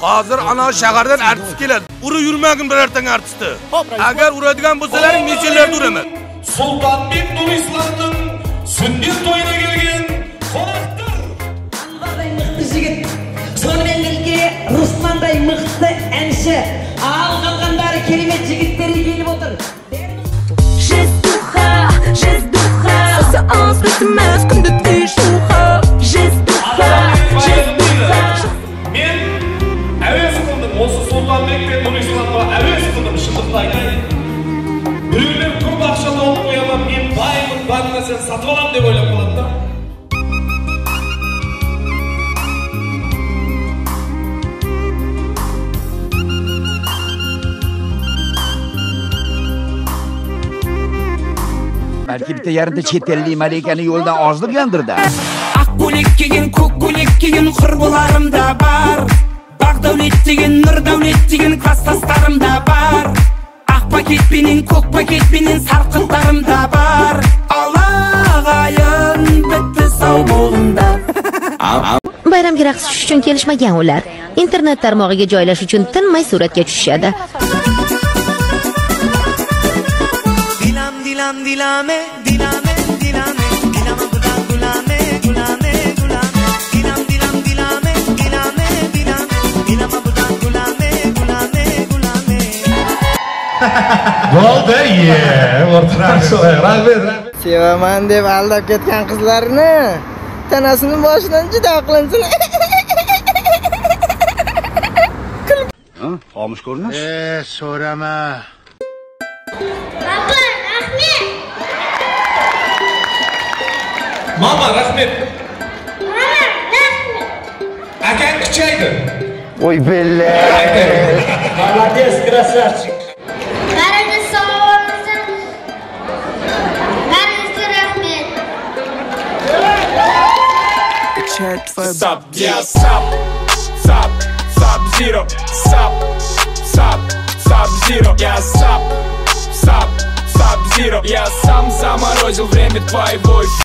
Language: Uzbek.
Hozir ana shahardan artist keladi. Uri yurmagin birortang artistni. Agar uradigan bo'lsalaring nechalarda uraman. Sultonbek Nurislamning sunnat to'yina kelgan qo'rqdir. Alloday mixti yigit. Sonымен birga Ruslanday mixti anshi. Qolganlari kelimet yigitleri kelib o'tir. Жесть духа, сеанс bitmez kunda tishuha. Жесть духа. Men aves qildim, o'sha Sultonbek va Nurislamga aves qildim, shunday aytay. Birovlar ko'p ақшаны olib qo'yaman, men boyman, bankdan sotib olam deb o'ylab qoladi. Belki bitta yarimta chet ellik malikani yo'ldan ozdirgandir-da. Aq ko'ylak kiygan, ko'k ko'ylak kiygan qurbolarimda bor. Baq davlat degan, nur davlat degan klaslaslarimda bor. Aq paket bilan, ko'k paket bilan sarqitlarimda bor. Alag'ayin bitta savbog'imda. Bayramga raqs tushish uchun kelishmagan ular. Internet tarmog'iga joylash uchun tinmay suratga tushishadi. Dilame budan gulame dilama budan gulame Bo'ldi, rahmat. Sevaman deb aldab ketgan qizlarni tanasini boshidan juda qilinsin. Xomush ko'rinish. So'rama. Mama, rahmet. Akang kuchaydi. Voy bella. Молодец, красавчик. Barcha savolingiz rahmat. Sub, yeah, sub zero, sub zero, yeah, sub zero. Я сам заморозил время твоего